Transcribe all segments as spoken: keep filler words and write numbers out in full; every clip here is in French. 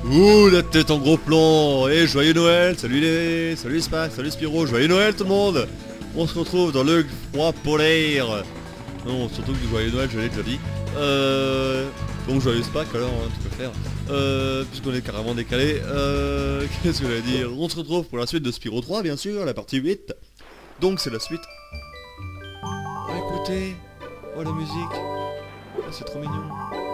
Ouh, la tête en gros plan. Et joyeux Noël. Salut les... Salut Spack, salut Spiro. Joyeux Noël tout le monde. On se retrouve dans le froid polaire. Non, surtout que joyeux Noël, je l'ai déjà dit. Euh... Donc joyeux Spack alors, hein, tu peux faire. Euh... Puisqu'on est carrément décalé. Euh... Qu'est-ce que je vais dire? On se retrouve pour la suite de Spiro trois, bien sûr, la partie huit. Donc c'est la suite. Oh, écoutez. Oh, la musique. Oh, c'est trop mignon.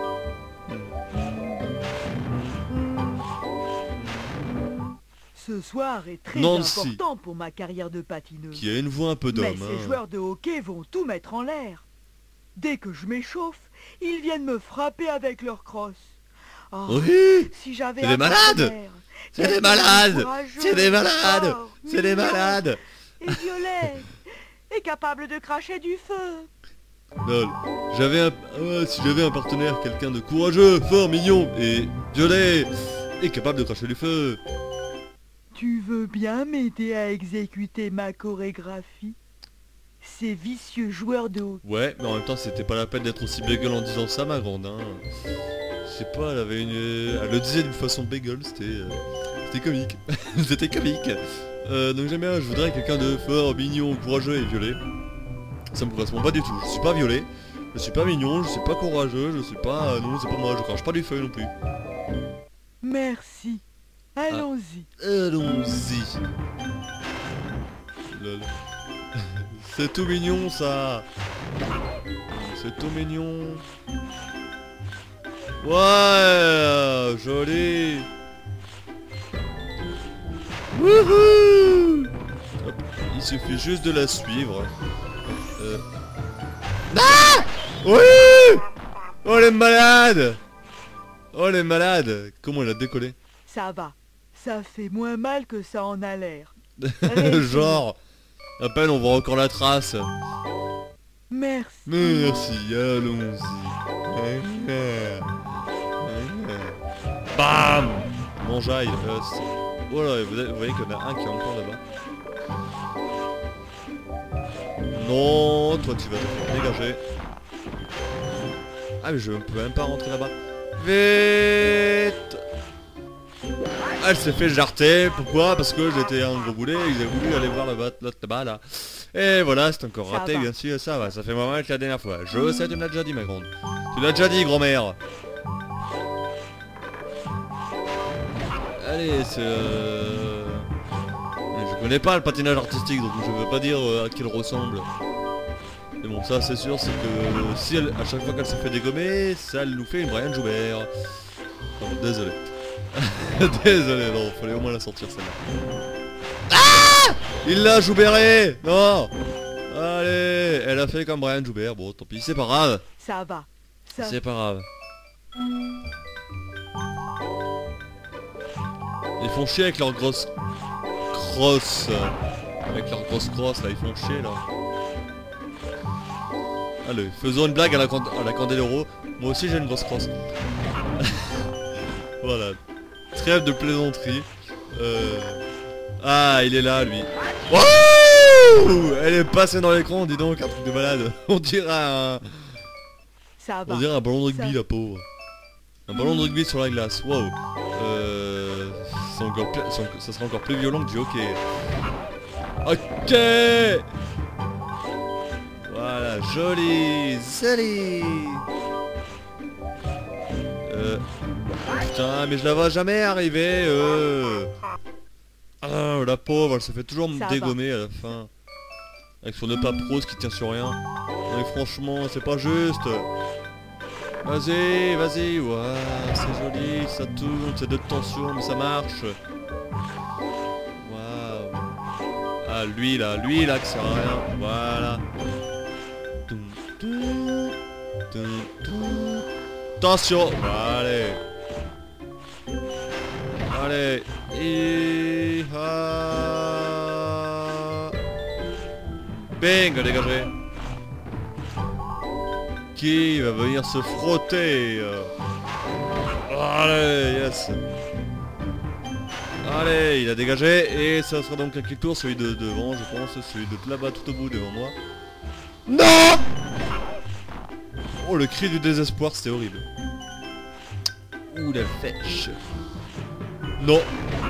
Ce soir est très Nancy, important pour ma carrière de patineuse. qui a une voix un peu d'homme. Mais ces hein. joueurs de hockey vont tout mettre en l'air. Dès que je m'échauffe, ils viennent me frapper avec leur crosse. Oh, Oui, si j'avais c'est un des malades. partenaire, C'est des quelqu'un de malades. courageux, C'est des malades. fort, C'est des mignon malades. Et violet, et capable de cracher du feu. Lol. J'avais un... ah, si j'avais un partenaire, quelqu'un de courageux, fort, mignon et violet et capable de cracher du feu. Tu veux bien m'aider à exécuter ma chorégraphie? Ces vicieux joueurs de hockey. Ouais, mais en même temps, c'était pas la peine d'être aussi bagel en disant ça, ma grande. Hein. Je sais pas, elle avait une... Elle le disait d'une façon bagel, c'était... euh, C'était comique. C'était comique. Euh, donc j'aime bien, je voudrais quelqu'un de fort, mignon, courageux et violet. Ça me correspond pas du tout. Je suis pas violet, je suis pas mignon, je suis pas courageux, je suis pas... euh, non, c'est pas moi, je crache pas du feu non plus. Merci. Allons-y. Allons-y. Lol. C'est tout mignon ça. C'est tout mignon. Ouais, joli. Wouhou. Hop, il suffit juste de la suivre. Euh... Ah oui. Oh les malades. Oh les malades. Comment elle a décollé? Ça va. Ça fait moins mal que ça en a l'air. Genre, à peine on voit encore la trace. Merci. Merci, allons-y. Bam. Mangeaille. Euh, voilà, vous, vous voyez qu'il y en a un qui est encore là-bas. Non, toi tu vas te dégager. Ah mais je peux même pas rentrer là-bas. Vite. Elle s'est fait jarter, pourquoi? Parce que j'étais un gros boulet et il a voulu aller voir l'autre là-bas là. Et voilà, c'est encore Ça raté, va. bien sûr, ça va, ça fait moins mal que la dernière fois. Je sais, tu me l'as déjà dit ma grande. Tu l'as déjà dit, grand-mère. Allez, c'est... Euh... Je connais pas le patinage artistique, donc je veux pas dire euh, à qui il ressemble. Mais bon, ça c'est sûr, c'est que si elle, à chaque fois qu'elle se fait dégommer, ça nous fait une Brian Joubert. Oh, désolé. Désolé, non, fallait au moins la sortir celle-là. Ah, il l'a Joubéré. Non. Allez, elle a fait comme Brian Joubert, bon tant pis, c'est pas grave. Ça va. Ça... C'est pas grave. Ils font chier avec leurs grosses crosses. Avec leurs grosses crosses là, ils font chier là. Allez, faisons une blague à la, à la Candeloro. Moi aussi j'ai une grosse crosse. Voilà. Trêve de plaisanterie. Euh... Ah, il est là, lui. Wouh, elle est passée dans l'écran, dis donc, un truc de malade. On dirait un... Ça va. On dirait un ballon de rugby, Ça... la pauvre. Un ballon de rugby sur la glace, waouh. Euh... c'est encore pire- c'est encore- Ça sera encore plus violent que du hockey. Ok. Voilà, joli, joli. Euh... Putain, mais je la vois jamais arriver, euh... Ah, la pauvre, elle se fait toujours me Ça dégommer à la fin. Avec son nœud pas prose qui tient sur rien. Mais franchement, c'est pas juste. Vas-y, vas-y, ouais, c'est joli, ça tourne, c'est de tension, mais ça marche. Waouh. Ah, lui là, lui là, qui sert à rien, voilà. Toum, toum, toum, toum. Attention, allez. Allez, et... Ah... Bing, dégagé. Qui va venir se frotter? Allez, yes. Allez, il a dégagé, et ça sera donc à quel tour? Celui de devant, je pense, celui de là-bas tout au bout devant moi. Non! Oh, le cri du désespoir, c'était horrible. Ouh la fèche. Non.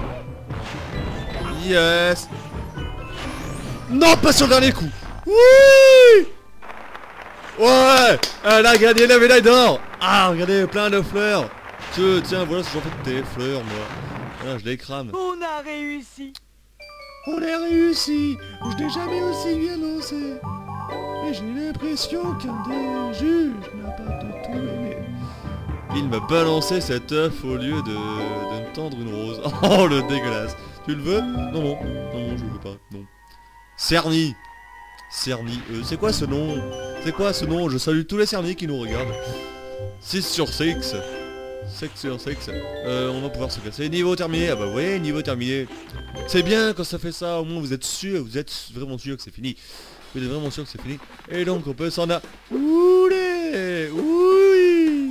Yes. Non, pas sur le dernier coup. Oui. Ouais. Elle a gagné la médaille d'or. Ah, regardez, plein de fleurs. Tiens, tiens, voilà ce que j'en fais de tes fleurs, moi. Voilà, je les crame. On a réussi. On a réussi. Je n'ai jamais aussi bien lancé. Et j'ai l'impression qu'un des juges n'a pas de tout aimé. Il m'a balancé cet œuf au lieu de, de me tendre une rose. Oh, le dégueulasse. Tu le veux? Non, non. Non, non, je le veux pas. Non. Cerny. Cerny. Euh, c'est quoi ce nom? C'est quoi ce nom? Je salue tous les Cerny qui nous regardent. six sur six. six sur six. Euh, on va pouvoir se casser. Niveau terminé. Ah bah ouais, niveau terminé. C'est bien quand ça fait ça. Au moins vous êtes sûr. Vous êtes vraiment sûr que c'est fini. Vous êtes vraiment sûr que c'est fini. Et donc on peut s'en a... Oulé. Oui.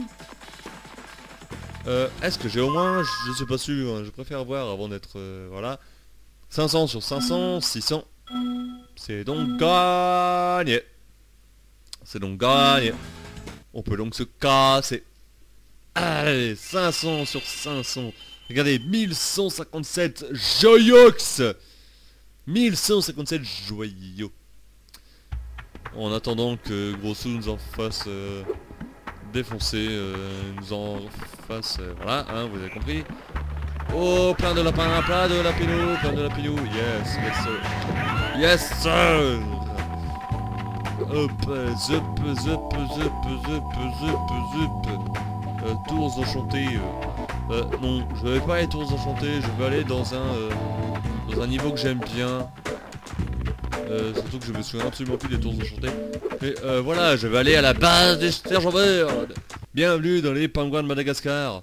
Euh, est-ce que j'ai au moins... Je suis pas sûr. Hein, je préfère voir avant d'être... Euh, voilà. cinq cents sur cinq cents. six cents. C'est donc gagné. C'est donc gagné. On peut donc se casser. Allez, cinq cents sur cinq cents. Regardez, mille cent cinquante-sept joyox. mille cent cinquante-sept joyaux. En attendant que Grosso nous en fasse euh, défoncer, euh, nous en fasse... Euh, voilà, hein, vous avez compris. Oh, plein de lapins, plein de lapinou, plein de lapinou. Yes, yes sir. Yes sir. Hop, zup, zup, zup, zup, zup, zup. Euh, tours enchantés. Euh, euh, non, je vais pas aller tours enchantés, je vais aller dans un euh, dans un niveau que j'aime bien. Euh, surtout que je me souviens absolument plus des tours enchantés. Mais euh, voilà, je vais aller à la base des sergents verts. Bienvenue dans les pingouins de Madagascar.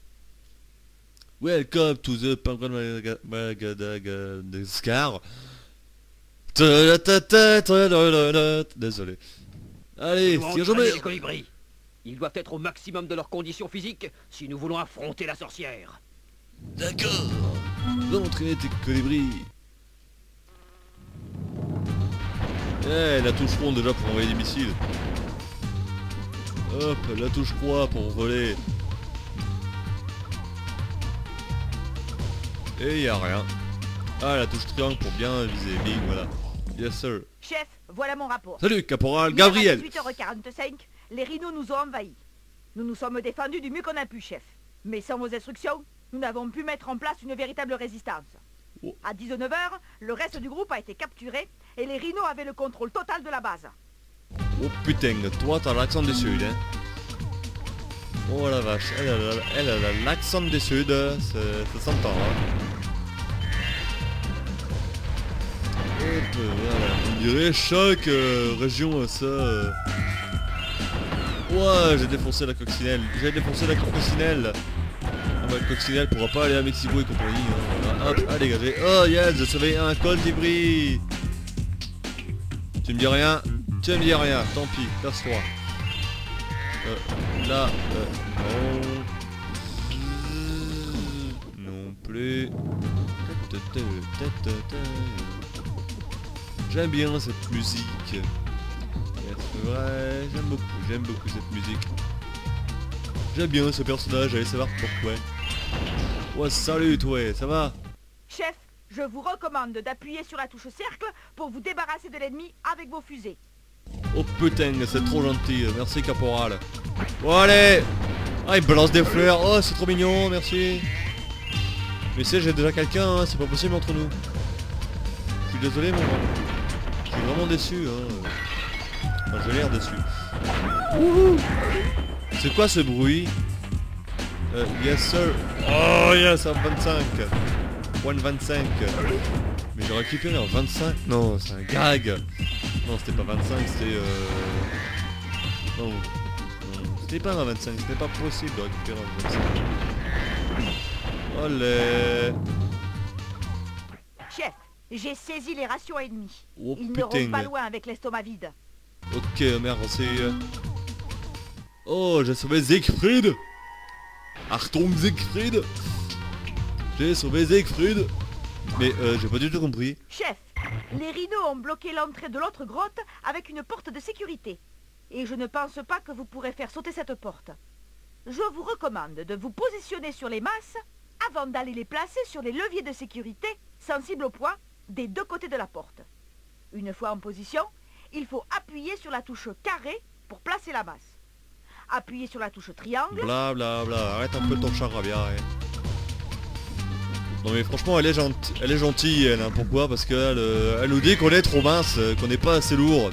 Welcome to the pingouins de Madagascar. Désolé. Allez, sergents verts. Les colibris. Ils doivent être au maximum de leurs conditions physiques si nous voulons affronter la sorcière. D'accord. Va entraîner tes colibris. Eh, la touche ronde déjà pour envoyer des missiles. Hop, la touche croix pour voler. Et y a rien. Ah, la touche triangle pour bien viser. Bing, voilà. Yes sir. Chef, voilà mon rapport. Salut, caporal Hier Gabriel. à dix-huit heures quarante-cinq, les rhinos nous ont envahis. Nous nous sommes défendus du mieux qu'on a pu, chef. Mais sans vos instructions, nous n'avons pu mettre en place une véritable résistance. Oh. À dix-neuf heures, le reste du groupe a été capturé et les rhinos avaient le contrôle total de la base. Oh putain, toi t'as l'accent du sud, hein. Oh la vache, elle a, elle a l'accent du sud, ça s'entend, hein. Hop, voilà. On dirait chaque euh, région a ça. Euh... Ouais, j'ai défoncé la coccinelle, j'ai défoncé la coccinelle. Ah bah, le coccinelle pourra pas aller à Mexico et compagnie, hein. Voilà. Hop, ah dégagé. Oh yes, j'ai sauvé un colibri. Tu me dis rien? Tu me dis rien, tant pis, casse-toi. Euh, là, euh, non. Non plus. J'aime bien cette musique. C'est vrai, j'aime beaucoup, j'aime beaucoup cette musique. J'aime bien ce personnage, allez savoir pourquoi. Ouais, salut toi, ça va? Chef, je vous recommande d'appuyer sur la touche cercle pour vous débarrasser de l'ennemi avec vos fusées. Oh putain, c'est trop gentil, merci caporal. Bon allez. Ah, il balance des fleurs, oh c'est trop mignon, merci. Mais c'est j'ai déjà quelqu'un, hein, c'est pas possible entre nous. Je suis désolé mon grand. Je suis vraiment déçu, hein. Enfin, j'ai l'air déçu. C'est quoi ce bruit? euh, Yes sir. Oh yes, un vingt-cinq. Point vingt-cinq. Mais j'aurais récupéré en vingt-cinq. Non, c'est un gag. Non, c'était pas vingt-cinq, c'était euh... Non, non c'était pas un vingt-cinq, c'était pas possible de récupérer un vingt-cinq. Olé. Chef, j'ai saisi les rations ennemies. Oh, Ils ne putain. rentrent pas loin avec l'estomac vide. Ok, merde, c'est... Oh, j'ai sauvé Siegfried. Achtung Siegfried. J'ai sauvé Siegfried. Mais euh, j'ai pas du tout compris. Chef, les rhinos ont bloqué l'entrée de l'autre grotte avec une porte de sécurité. Et je ne pense pas que vous pourrez faire sauter cette porte. je vous recommande de vous positionner sur les masses avant d'aller les placer sur les leviers de sécurité sensibles au poids des deux côtés de la porte. Une fois en position, il faut appuyer sur la touche carré pour placer la masse. Appuyez sur la touche triangle. Bla bla bla, arrête un peu ton charabia. Hein. Non mais franchement elle est gentille, elle est gentille elle, hein. Pourquoi? Parce qu'elle euh, elle nous dit qu'on est trop mince, euh, qu'on n'est pas assez lourd.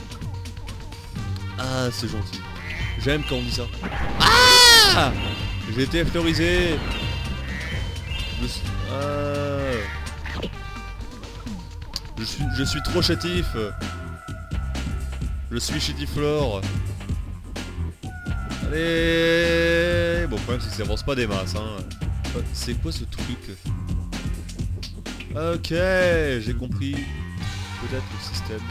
Ah c'est gentil. J'aime quand on dit ça. Ah, j'ai été effleurisé. Je suis... Ah. Je suis, je suis trop chétif. Je suis chétiflore. Allez. Bon, le problème c'est que ça avance pas des masses. Hein. C'est quoi ce truc? Ok, j'ai compris. Peut-être le système.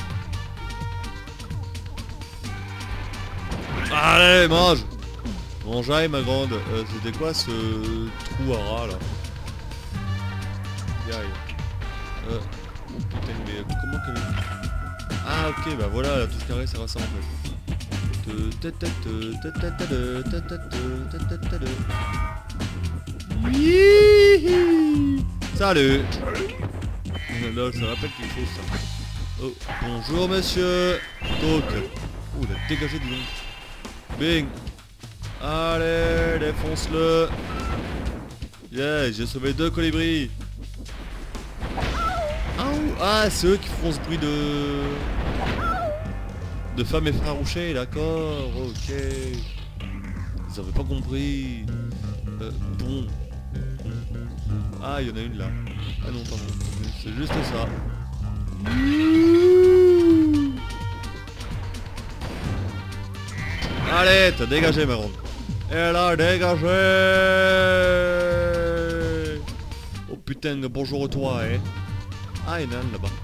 Allez, mange. Mangeaille ma grande. Euh, C'était quoi ce trou à rat là? Euh, oh putain mais comment qu'elle... Ah ok bah voilà la touche carrée c'est ça en fait. Salut. Là ça rappelle quelque chose ça. Oh bonjour monsieur. Toc. Oh il a dégagé du long. Bing. Allez défonce-le. Yeah j'ai sauvé deux colibris. Ah, c'est eux qui font ce bruit de... de femmes effarouchées, d'accord, ok. Ils avaient pas compris. Euh, bon. Ah, il y en a une là. Ah non, pardon. C'est juste ça. Allez, t'as dégagé, ma ronde. Elle a dégagé. Oh putain, bonjour toi, hein. Ah, il y en a un là-bas.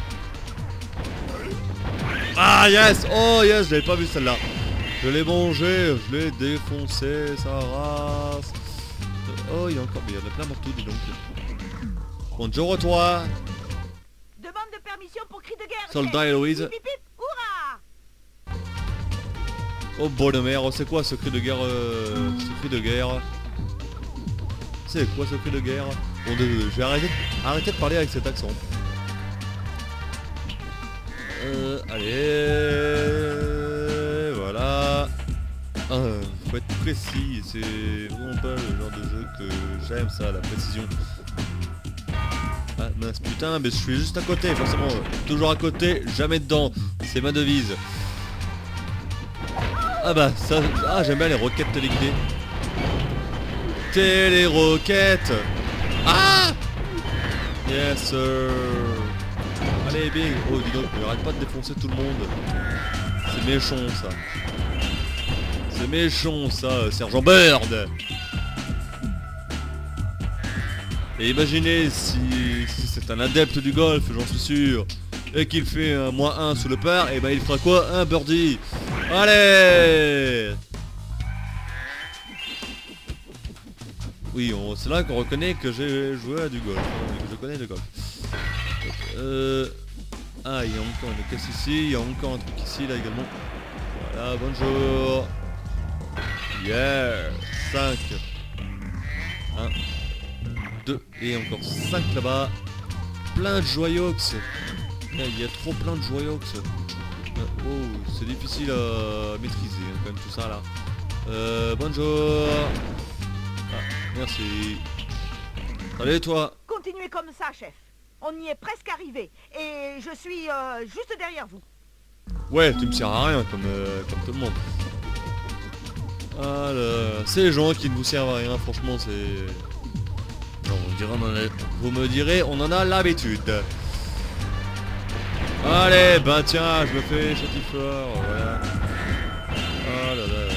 Ah yes. Oh yes, j'avais pas vu celle-là. Je l'ai mangé, je l'ai défoncé, sa race. Oh, il y a encore... Mais il y en a plein partout, dis donc. Bonjour toi. Demande de permission pour cri de guerre. Soldat Héloïse. Pip, pip, pip. Hurrah. Oh bonne mère, c'est quoi ce cri de guerre euh, ce cri de guerre C'est quoi ce cri de guerre? Bon, de, je vais arrêter, arrêter de parler avec cet accent. Euh, allez, voilà. Ah, faut être précis, c'est vraiment pas le genre de jeu que j'aime ça, la précision. Ah mince putain, mais je suis juste à côté, forcément. Toujours à côté, jamais dedans. C'est ma devise. Ah bah ça, ah j'aime bien les roquettes téléguidées. Télé-roquettes. Ah yes sir. Allez bing. Oh dis donc, mais arrête pas de défoncer tout le monde. C'est méchant ça. C'est méchant ça, Sergent Bird. Et imaginez si, si c'est un adepte du golf, j'en suis sûr, et qu'il fait un moins un sous le par, et ben il fera quoi? Un birdie. Allez. Oui, c'est là qu'on reconnaît que j'ai joué à du golf, hein, que je connais le golf. Euh... Ah, il y a encore une caisse ici, il y a encore un truc ici, là également. Voilà, bonjour. Yeah. cinq. un. deux. Et encore cinq là-bas. Plein de joyox. Il y a trop plein de joyox. Oh, c'est difficile à maîtriser, hein, quand même tout ça là. Euh, bonjour. Ah, merci. Allez toi. Continuez comme ça, chef. On y est presque arrivé. Et je suis euh, juste derrière vous. Ouais, tu me sers à rien comme, euh, comme tout le monde. Ah là, c'est les gens qui ne vous servent à rien, franchement c'est... Non, on dirait, on en a... Vous me direz, on en a l'habitude. Allez, ben tiens, je me fais châtifleur, voilà. Ah là là.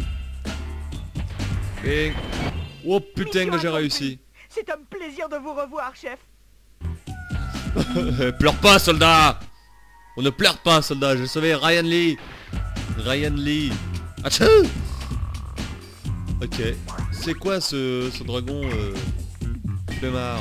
Et... Oh putain que j'ai réussi. C'est un plaisir de vous revoir, chef. Pleure pas, soldat. On ne pleure pas, soldat. J'ai sauvé Ryan Lee. Ryan Lee. Achou. Ok. C'est quoi ce, ce dragon euh, flemmard?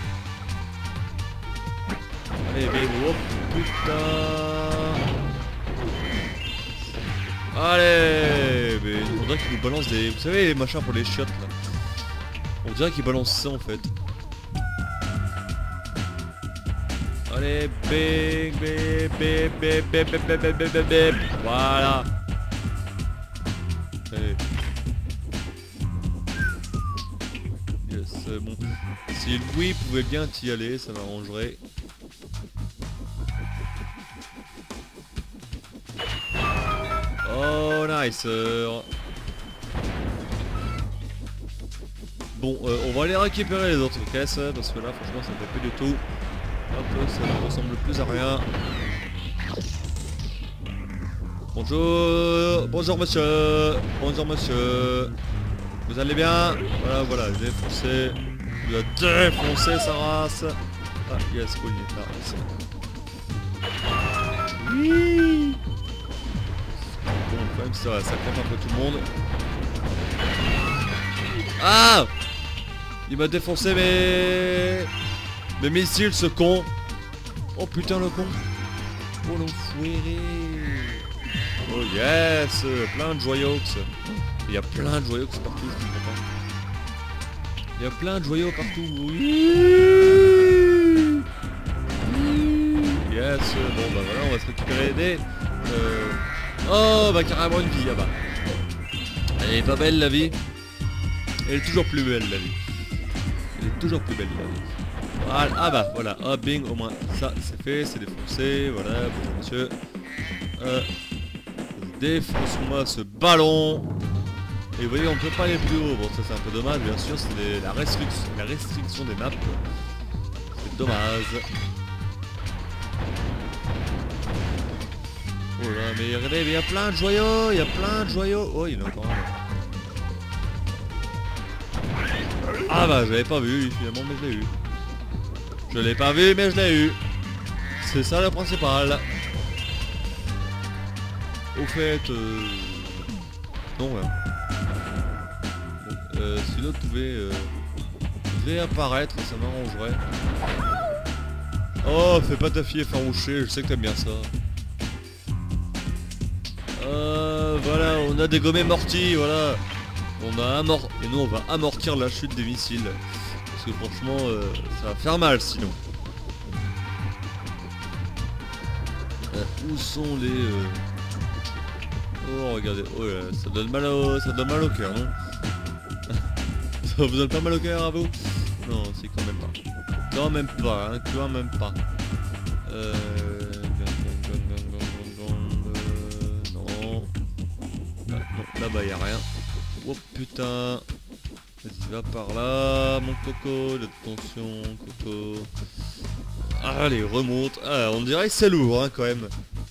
Allez, bing. Oh putain. Allez, mais on dirait qu'il nous balance des... Vous savez les machins pour les chiottes là. On dirait qu'il balance ça en fait. Allez, bing, bing, bing, bing, bing, bing, bing, bing, bing, bing. Voilà. Allez. Yes, bon. Si Louis pouvait bien y aller, ça m'arrangerait. Oh, nice. Bon, euh, on va aller récupérer les autres caisses, parce que là, franchement, ça fait plus du tout. Hop, ça ne ressemble plus à rien. Bonjour, bonjour monsieur, bonjour monsieur. Vous allez bien? Voilà, voilà, j'ai défoncé. Il a défoncé sa race. Ah, yes, oui, il est là. Oui. Bon, quand même, ça, ça compte un peu tout le monde. Ah! Il m'a défoncé mes... mes missiles, ce con. Oh putain, le con. Oh l'enfoiré. Oh yes, plein de joyaux. Il y a plein de joyaux partout, je comprends pas. Il y a plein de joyaux partout. Oui. Yes, bon bah voilà, on va se récupérer des... Euh... Oh bah carrément une vie, ah bah. Elle est pas belle la vie. Elle est toujours plus belle la vie. Elle est toujours plus belle la vie. Voilà. Ah bah voilà, ah bing, au moins ça c'est fait, c'est défoncé, voilà, bonjour monsieur. Euh, Défonce-moi ce ballon. Et vous voyez on peut pas aller plus haut, bon ça c'est un peu dommage, bien sûr c'est les... la, restriction... la restriction des maps. C'est dommage. Oh là mais regardez, il y a plein de joyaux, il y a plein de joyaux. Oh il y en a encore un. Ah bah j'avais pas vu finalement mais je l'ai eu. Je l'ai pas vu mais je l'ai eu. C'est ça le principal. Au fait euh... non ouais. Euh, si l'autre pouvait euh... réapparaître ça m'arrangerait. Oh fais pas ta fille effarouchée, je sais que t'aimes bien ça. Euh, voilà on a dégommé Morty, voilà. On a amort... Et nous on va amortir la chute des missiles. Parce que franchement euh, ça va faire mal sinon. Euh, où sont les... Euh... Oh regardez, oh là, ça donne mal au, ça donne mal au cœur, non? Ça vous donne pas mal au cœur à vous? Non, c'est quand même pas. Quand même pas, hein, quand même pas. Euh... Non. Ah, non, là-bas y a rien. Oh putain. Vas-y, va par là, mon coco, de tension, coco. Allez, remonte. Ah, on dirait que c'est lourd, hein, quand même.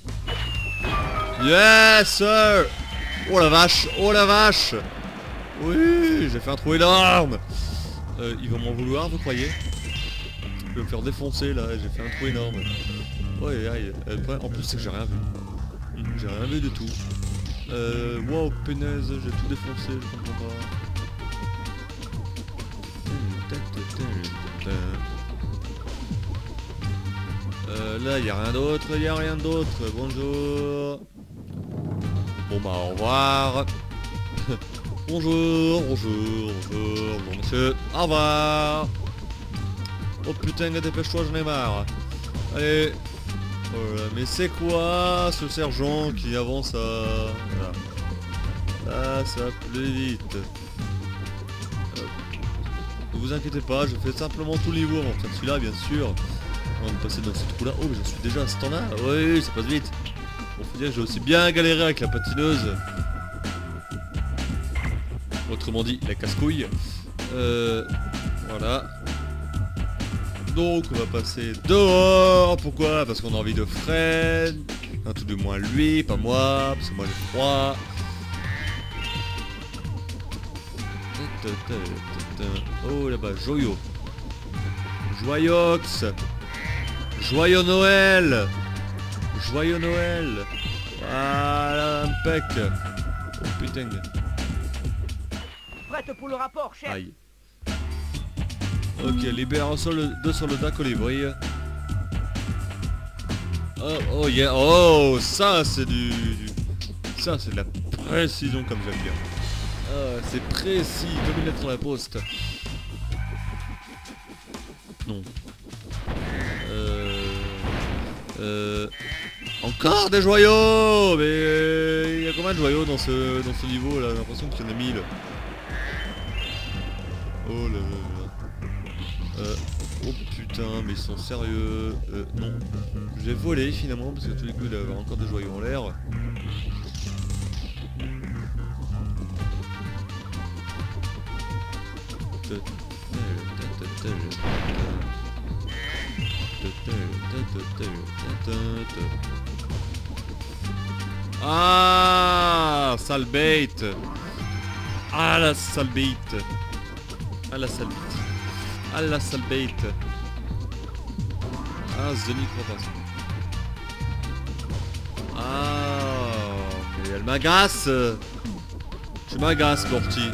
Yes, sir. Oh la vache, oh la vache. Oui, j'ai fait un trou énorme. Euh, ils vont m'en vouloir, vous croyez? Je vais me faire défoncer, là, j'ai fait un trou énorme. Oh, aïe, aïe. En plus, c'est que j'ai rien vu. J'ai rien vu du tout. Euh, wow, punaise, j'ai tout défoncé, je comprends pas. Euh, là, y a rien d'autre, y a rien d'autre. Bonjour. Bon bah, au revoir. Bonjour, bonjour, bonjour, bon monsieur. Au revoir. Oh putain, dépêche-toi, j'en ai marre. Allez. Voilà. Mais c'est quoi ce sergent qui avance à... Voilà. Là, ça va plus vite. Hop. Ne vous inquiétez pas, je fais simplement tout le niveau avant de faire celui-là, bien sûr. Avant de passer dans ce trou-là. Oh, mais je suis déjà à ce temps-là. Oui, ça passe vite. Bon, faut dire que j'ai aussi bien galéré avec la patineuse. Autrement dit, la casse-couille. Euh, voilà. Donc on va passer dehors. Pourquoi? Parce qu'on a envie de Fred. Enfin, tout du moins lui, pas moi, parce que moi j'ai froid. Oh là-bas, joyau. Joyox. Joyeux Noël. Joyeux Noël. Voilà, impec. Oh putain. Prête pour le rapport, chef. Aïe. Ok, libère un sol, deux soldats colibri. Oh, oh yeah, oh, ça c'est du... Ça c'est de la Précision comme j'aime bien. Ah, c'est précis comme une lettre dans la poste. Non. Euh... Euh... Encore des joyaux. Mais il y a combien de joyaux dans ce dans ce niveau là? J'ai l'impression qu'il y en a mille. Oh là là. Euh... Oh putain, mais ils sont sérieux. Euh, non. Je vais voler finalement parce que tous les coups il va y avoir encore des joyaux en l'air. Ah, sale bête. Ah la sale bête. Ah la sale bête. Ah la sale bête. Ah, The Micropass. Ah, mais elle m'agace. Je m'agace, Morty.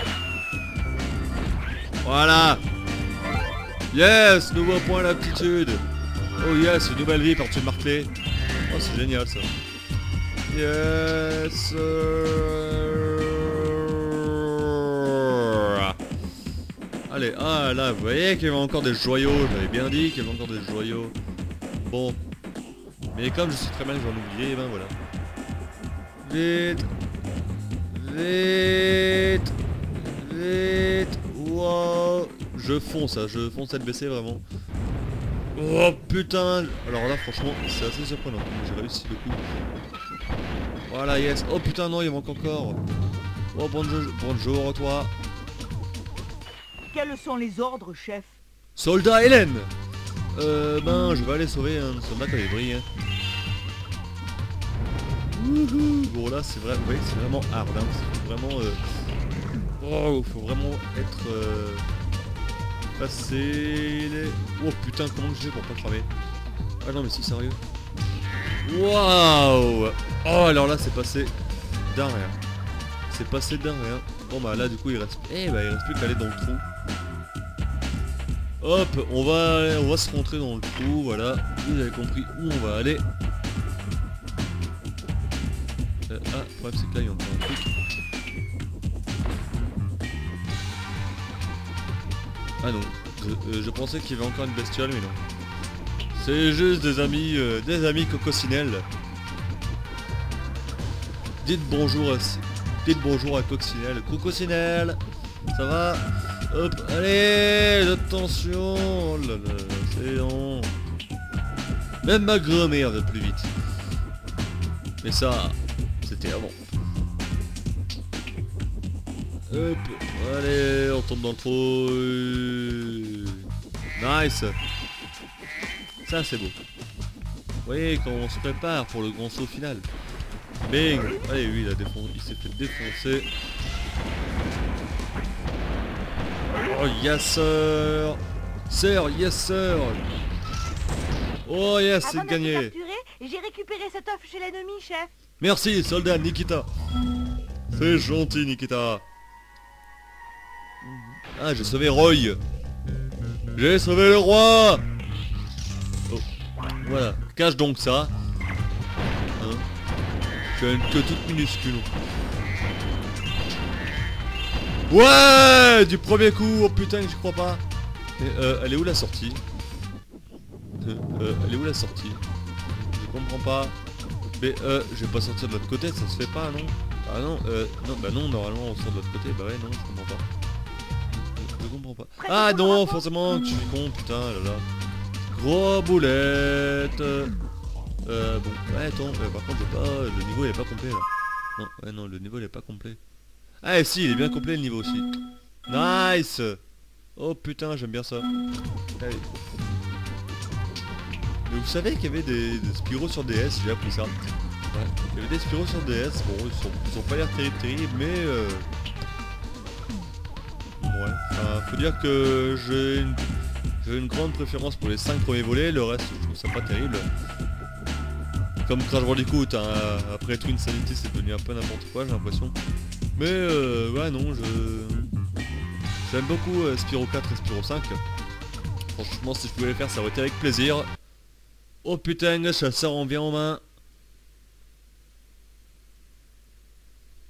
Voilà. Yes, nouveau point d'aptitude. Oh yes, une nouvelle vie par-dessus Marclay. Oh, c'est génial ça. Yes. Sir. Allez, ah là, vous voyez qu'il y avait encore des joyaux. J'avais bien dit qu'il y avait encore des joyaux. Bon. Mais comme je suis très mal, je vais en oublier, et ben voilà. Vite. Vite. Vite. Wow. Je fonce, hein, je fonce L B C vraiment. Oh putain. Alors là franchement c'est assez surprenant. J'ai réussi le coup. Voilà yes. Oh putain non il manque encore. Oh bonjour, bonjour toi. Quels sont les ordres, chef? Soldat Hélène. Euh ben je vais aller sauver un soldat colibri hein. Wouhou. Bon là c'est vrai, vous voyez c'est vraiment hard hein. C'est vraiment euh... oh faut vraiment être euh... passer les... Oh putain comment je fais pour pas cramer? Ah non mais c'est sérieux. Waouh. Oh alors là c'est passé d'un rien. C'est passé d'un rien. Bon bah là du coup il reste... Eh bah il reste plus qu'à aller dans le trou. Hop on va on va se rentrer dans le trou, voilà. Vous avez compris où on va aller. Euh, ah le problème c'est que là il y a encore un truc. Ah non, je, euh, je pensais qu'il y avait encore une bestiole mais non. C'est juste des amis, euh, des amis coccinelles. Dites bonjour à, dites bonjour à Coccinelle. Coccinelle, ça va? Hop, allez, attention. Oh là là, c'est long. Même ma grand-mère va plus vite. Mais ça, c'était avant. Hop, allez, on tombe dans le trou. Nice. Ça c'est beau. Vous voyez quand on se prépare pour le grand saut final. Bing. Allez oui il a défoncé, il s'est fait défoncer. Oh yes sir. Sir, yes sir. Oh yes, c'est gagné. J'ai récupéré cet œuf chez l'ennemi, chef. Merci soldat Nikita. C'est gentil Nikita. Ah j'ai sauvé Roy. J'ai sauvé le roi. Oh. Voilà, cache donc ça. Hein, tu as une queue toute minuscule. Ouais, du premier coup. Oh putain, j'y crois pas. Et, euh, elle est où la sortie? euh, euh, Elle est où la sortie? Je comprends pas. Mais euh, je vais pas sortir de l'autre côté, ça se fait pas non? Ah non, euh, non, bah non, normalement on sort de l'autre côté. Bah ouais, non, je comprends pas. Je comprends pas. Ah non, forcément, tu es con, putain, là là. Gros boulette. Euh, bon, ouais, attends, euh, par contre, j'ai pas... le niveau il est pas complet, là. Non, ouais, non, le niveau il est pas complet. Ah, si, il est bien complet, le niveau aussi. Nice. Oh, putain, j'aime bien ça. Allez. Mais vous savez qu'il y avait des, des Spyro sur D S, j'ai appris ça. Ouais, il y avait des Spyro sur D S, bon, ils sont, ils ont pas l'air terribles, terribles, mais... Euh... Ouais, enfin, faut dire que j'ai une, j'ai une grande préférence pour les cinq premiers volets, le reste je trouve ça pas terrible. Comme Crash Bandicoot, hein, après Twin Sanity c'est devenu un peu n'importe quoi j'ai l'impression. Mais euh, ouais non, je... J'aime beaucoup euh, Spyro quatre et Spyro cinq. Franchement si je pouvais les faire ça aurait été avec plaisir. Oh putain, ça sort en bien en main.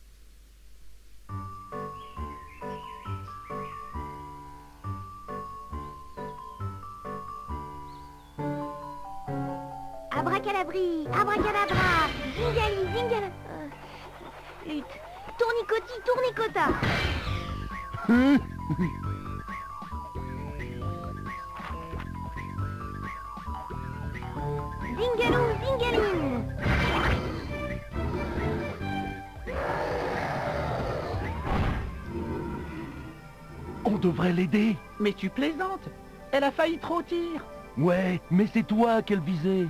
abracadabri, abracadabra, zingali, zingal... Euh, flûte. Tournicoti, tournicota. Zingalou, zingaline. On devrait l'aider. Mais tu plaisantes. Elle a failli trop tir. Ouais, mais c'est toi qu'elle visait.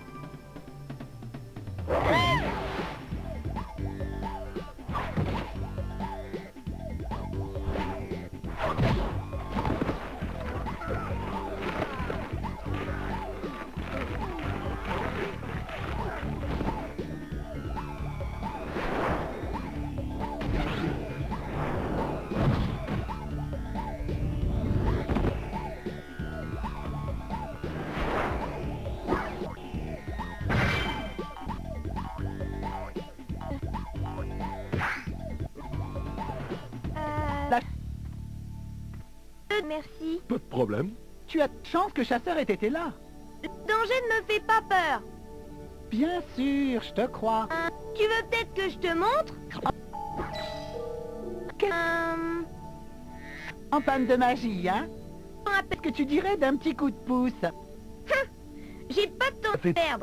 Merci. Pas de problème. Tu as de chance que Chasseur ait été là. Le danger ne me fait pas peur. Bien sûr, je te crois. Euh, tu veux peut-être que je te montre? Euh... En panne de magie, hein? Qu'est-ce que tu dirais d'un petit coup de pouce? J'ai pas de temps à fait- perdre.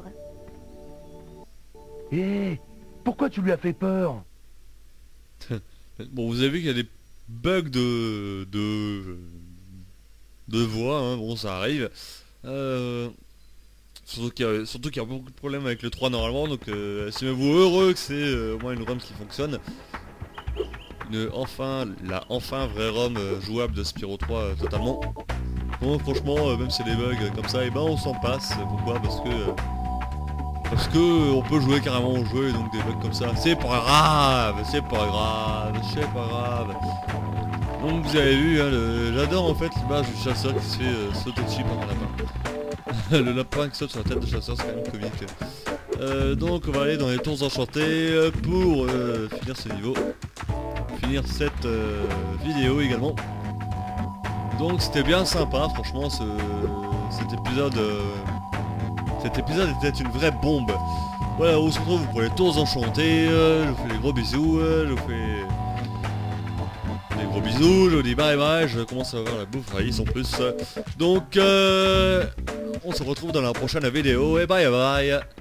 Hé, pourquoi tu lui as fait peur? Bon, vous avez vu qu'il y a des bugs de... de... de voix, hein. Bon, ça arrive. Euh... Surtout qu'il y, a... surtout qu'il y a beaucoup de problèmes avec le trois normalement, donc euh, estimez-vous heureux que c'est euh, au moins une ROM qui fonctionne. Une, enfin, la enfin vraie ROM euh, jouable de Spyro trois euh, totalement. Bon, franchement, euh, même si c'est des bugs comme ça, et ben on s'en passe. Pourquoi? Parce que... euh, Parce que euh, on peut jouer carrément au jeu, et donc des bugs comme ça, c'est pas grave, c'est pas grave, c'est pas grave. Donc vous avez vu, hein, le... j'adore en fait l'image du chasseur qui se fait euh, sauter dessus par un lapin. Le lapin qui saute sur la tête de chasseur, c'est quand même comique. Euh, donc on va aller dans les tours enchantés euh, pour euh, finir ce niveau. Finir cette euh, vidéo également. Donc c'était bien sympa, franchement, ce... cet épisode... euh, Cet épisode était une vraie bombe. Voilà, on se retrouve pour les tours enchantés. Euh, je vous fais des gros bisous. Euh, je vous fais des gros bisous. Je vous dis bye bye. Je commence à avoir la bouffe raïs en plus. Donc, euh, on se retrouve dans la prochaine vidéo. Et bye bye.